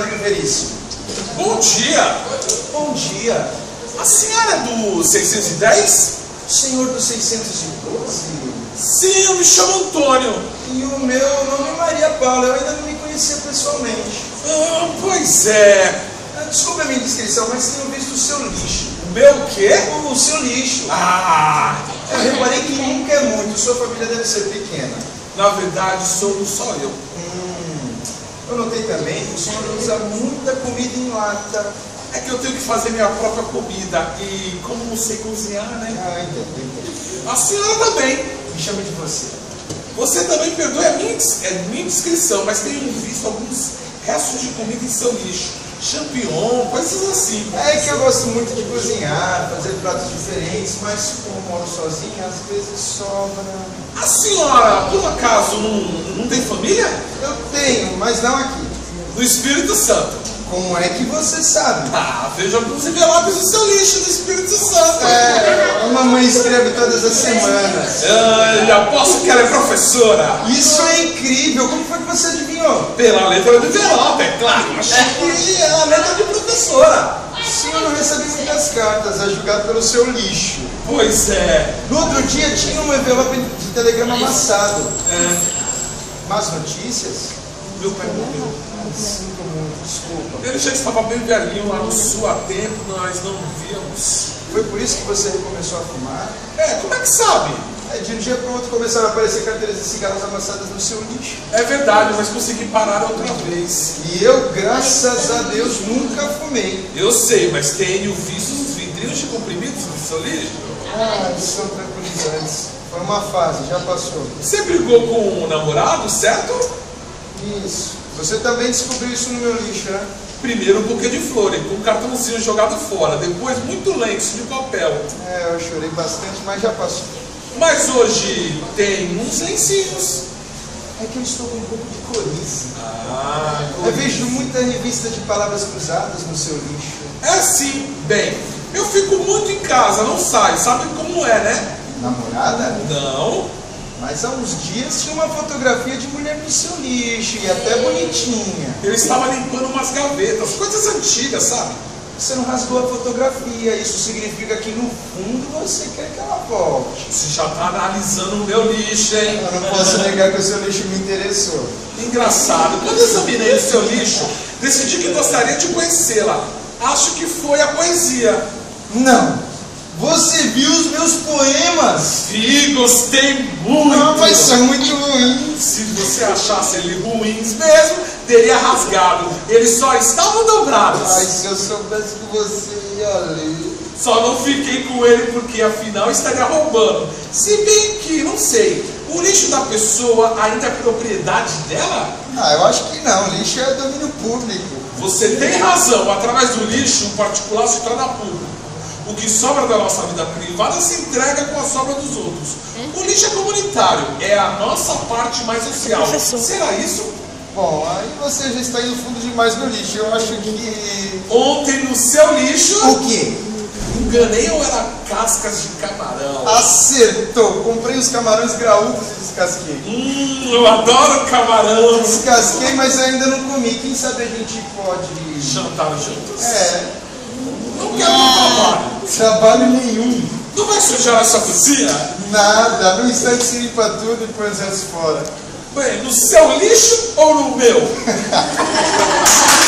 Fernando Veríssimo. Bom dia! Bom dia. A senhora é do 610? Senhor do 612? Sim, eu me chamo Antônio. E o meu nome é Maria Paula, eu ainda não me conhecia pessoalmente. Pois é. Desculpe a minha indiscrição, mas tenho visto o seu lixo. O meu quê? O seu lixo. Eu reparei que nunca é muito, sua família deve ser pequena. Na verdade, sou só eu. Eu notei também que o senhor usa muita comida em lata. É que eu tenho que fazer minha própria comida e como não sei cozinhar, né? Entendi. A senhora também. Me chama de você. Você também perdoe a minha indiscrição, mas tenho visto alguns restos de comida em seu lixo. Champignon, coisas assim. É que eu gosto muito de cozinhar, fazer pratos diferentes, mas como moro sozinho, às vezes sobra. A senhora, por acaso, não tem família? Eu tenho, mas não aqui. Do Espírito Santo. Como é que você sabe? Veja alguns envelopes do seu lixo do Espírito Santo. A mamãe escreve todas as semanas. Eu aposto que ela é professora. Isso é incrível. Como foi que você adivinhou? Pela letra do envelope, é claro. É a letra de professora. Sim, eu não recebi muitas cartas, a julgar pelo seu lixo. Pois é. No outro dia tinha um envelope de telegrama amassado. Más notícias? Meu pai morreu. Sinto muito, desculpa. Ele já estava bem velhinho lá no sul há tempo, nós não víamos. Foi por isso que você recomeçou a fumar? Como é que sabe? De um dia para o outro começaram a aparecer carteiras de cigarros amassadas no seu lixo. É verdade, mas consegui parar outra vez. E eu, graças a Deus, nunca fumei. Eu sei, mas tenho visto os vidrinhos de comprimidos no seu lixo. Eles são tranquilizantes. Foi uma fase, já passou. Você brigou com o namorado, certo? Isso. Você também descobriu isso no meu lixo, né? Primeiro um buquê de flores, com um cartãozinho jogado fora. Depois muito lenço de papel. Eu chorei bastante, mas já passou. Mas hoje tem uns lencinhos. É que eu estou com um pouco de coriza. Coriza. Eu vejo muita revista de palavras cruzadas no seu lixo. É sim. Bem, eu fico muito em casa, não saio. Sabe como é, né? Namorada? Não. Mas há uns dias tinha uma fotografia de mulher no seu lixo, e até bonitinha. Eu estava limpando umas gavetas, coisas antigas, sabe? Você não rasgou a fotografia, isso significa que no fundo você quer que ela volte. Você já está analisando o meu lixo, hein? Eu não posso negar que o seu lixo me interessou. Engraçado, quando eu examinei o seu lixo, decidi que gostaria de conhecê-la. Acho que foi a poesia. Não! Você viu os meus poemas? Vi, gostei muito. Não, mas são muito ruins. Se você achasse eles ruins mesmo, teria rasgado. Eles só estavam dobrados. Se eu soubesse que você ia ler. Só não fiquei com ele porque afinal estaria roubando. Se bem que, não sei, o lixo da pessoa ainda é propriedade dela? Eu acho que não. O lixo é domínio público. Você tem razão. Através do lixo, o particular se torna público. O que sobra da nossa vida privada se entrega com a sobra dos outros. O lixo é comunitário, é a nossa parte mais social. Será isso? Bom, aí você já está indo fundo demais no lixo. Eu acho que... Ontem no seu lixo... O quê? Enganei ou era cascas de camarão? Acertou! Comprei os camarões graúdos e descasquei. Eu adoro camarão. Descasquei, mas ainda não comi. Quem sabe a gente pode... jantar juntos? Não quero trabalho. Trabalho nenhum. Não vai sujar essa cozinha? Nada. No instante se limpa tudo e põe os restos fora. Bem, no seu lixo ou no meu?